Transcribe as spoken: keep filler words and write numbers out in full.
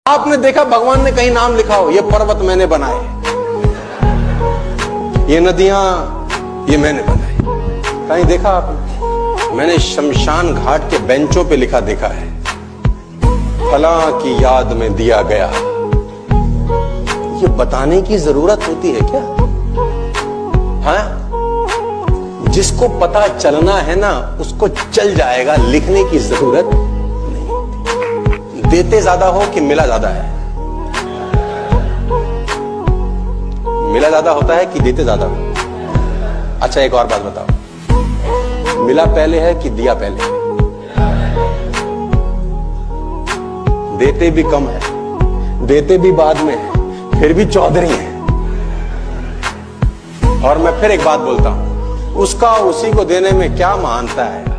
आपने देखा भगवान ने कहीं नाम लिखा हो ये पर्वत मैंने बनाए, ये नदियां ये मैंने बनाई? कहीं देखा आपने? मैंने शमशान घाट के बेंचों पे लिखा देखा है, फला की याद में दिया गया। ये बताने की जरूरत होती है क्या? हाँ, जिसको पता चलना है ना उसको चल जाएगा, लिखने की जरूरत नहीं होती। देते ज्यादा हो कि मिला ज्यादा है? मिला ज्यादा होता है कि देते ज्यादा हो? अच्छा एक और बात बताओ, मिला पहले है कि दिया पहले है? देते भी कम है, देते भी बाद में है, फिर भी चौधरी है। और मैं फिर एक बात बोलता हूं, उसका उसी को देने में क्या महानता है?